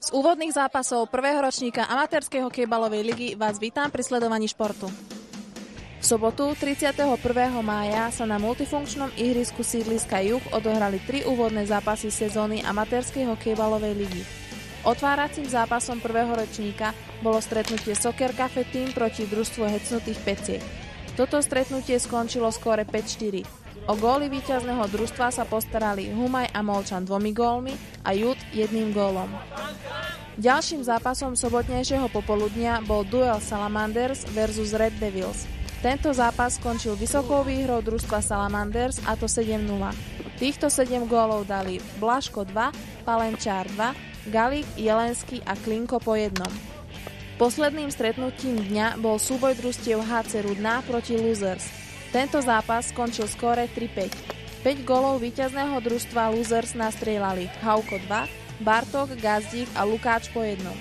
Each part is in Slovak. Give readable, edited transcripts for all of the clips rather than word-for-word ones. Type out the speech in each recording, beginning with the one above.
Z úvodných zápasov prvého ročníka amatérskej hokejbalovej ligy vás vítam pri sledovaní športu. V sobotu 31. mája sa na multifunkčnom ihrisku sídliska Juh odohrali 3 úvodné zápasy sezóny amatérskej hokejbalovej ligy. Otváracím zápasom prvého ročníka bolo stretnutie Soccer Cafe Team proti družstvu Hecnutých Peciek. Toto stretnutie skončilo skóre 5-4. O góly víťazného družstva sa postarali Humaj a Molčan 2 gólmi a Jud 1 gólom. Ďalším zápasom sobotnejšieho popoludnia bol duel Salamanders versus Red Devils. Tento zápas skončil vysokou výhrou družstva Salamanders, a to 7-0. Týchto 7 gólov dali Blaško 2, Palenčár 2, Galík, Jelenský a Klinko po jednom. Posledným stretnutím dňa bol súboj družstiev HC Rudná proti Losers. Tento zápas skončil skóre 3-5. 5 gólov víťazného družstva Losers nastrieľali Hauko 2, Bartok, Gazdík a Lukáč po jednom.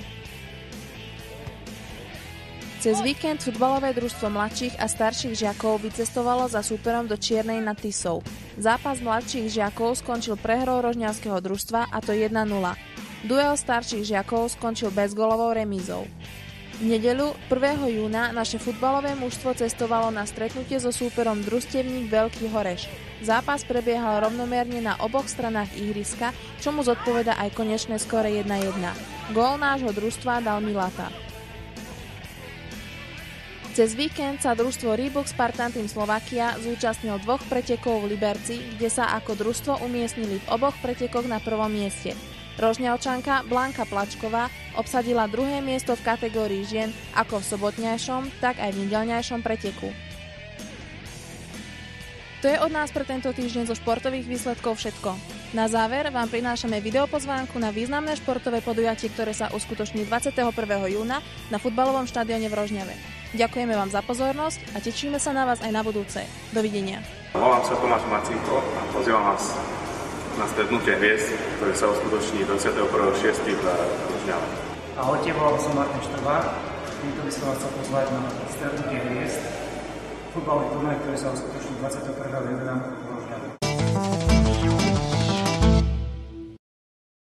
Cez víkend futbalové družstvo mladších a starších žiakov vycestovalo za súperom do Čiernej nad Tisou. Zápas mladších žiakov skončil prehrou rožňavského družstva, a to 1-0. Duel starších žiakov skončil bezgólovou remízou. V nedeľu 1. júna naše futbalové mužstvo cestovalo na stretnutie so súperom družstevník Veľký Horeš. Zápas prebiehal rovnomerne na oboch stranách ihriska, čomu zodpoveda aj konečné skóre 1-1. Gól nášho družstva dal Milata. Cez víkend sa družstvo Reebok Spartan Team Slovakia zúčastnil 2 pretekov v Liberci, kde sa ako družstvo umiestnili v oboch pretekoch na prvom mieste. Rožňavčanka Blanka Plačková obsadila 2. miesto v kategórii žien ako v sobotňajšom, tak aj v nedeľňajšom preteku. To je od nás pre tento týždeň zo športových výsledkov všetko. Na záver vám prinášame videopozvánku na významné športové podujatie, ktoré sa uskutoční 21. júna na futbalovom štadióne v Rožňave. Ďakujeme vám za pozornosť a tešíme sa na vás aj na budúce. Dovidenia. Volám sa Tomáš Macíko a pozývam vás na stretnutie hviezd, ktoré sa uskutoční 21.6. v Rožňave. Ahojte, volám sa Martin Štrbák. Týmto by som vás chcel pozvať na stretnutie hviezd, futbalový turnaj, ktorý sa uskutoční 21. júna v Rožňave.